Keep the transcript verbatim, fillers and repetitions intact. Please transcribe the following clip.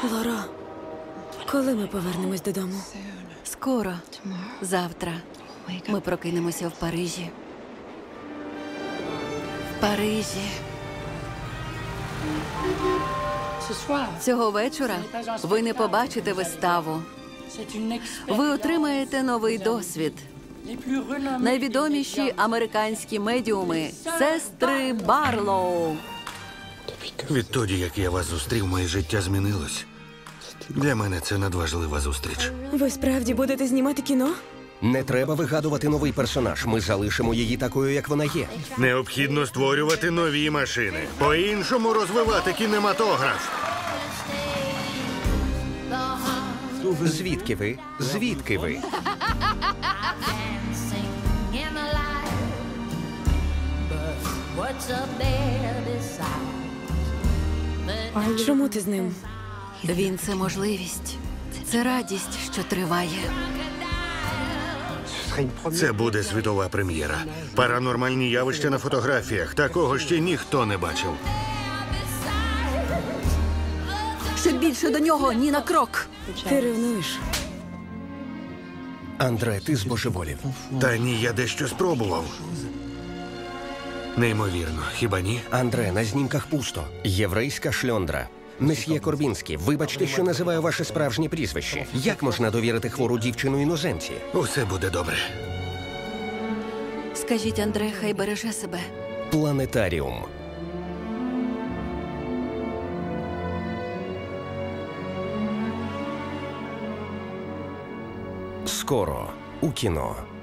Лоро, коли ми повернемось додому? Скоро. Завтра. Ми прокинемося в Парижі. В Парижі. Цього вечора ви не побачите виставу. Ви отримаєте новий досвід. Найвідоміші американські медіуми – сестри Барлоу. Відтоді, як я вас зустрів, моє життя змінилось. Для мене це надважлива зустріч. Ви справді будете знімати кіно? Не треба вигадувати новий персонаж. Ми залишимо її такою, як вона є. Необхідно створювати нові машини. По-іншому розвивати кінематограф. Звідки ви? Звідки ви? Чому ти з ним? Він – це можливість. Це радість, що триває. Це буде світова прем'єра. Паранормальні явища на фотографіях. Такого ще ніхто не бачив. Щоб більше до нього ні на крок. Ти ревнуєш? Андре, ти збожеволів. Та ні, я дещо спробував. Неймовірно, хіба ні? Андре, на знімках пусто. Єврейська шльондра. Месьє Корбінський, вибачте, що називаю ваше справжнє прізвище. Як можна довірити хвору дівчину іноземці? Усе буде добре. Скажіть, Андре, хай береже себе. Планетаріум. Скоро у кіно.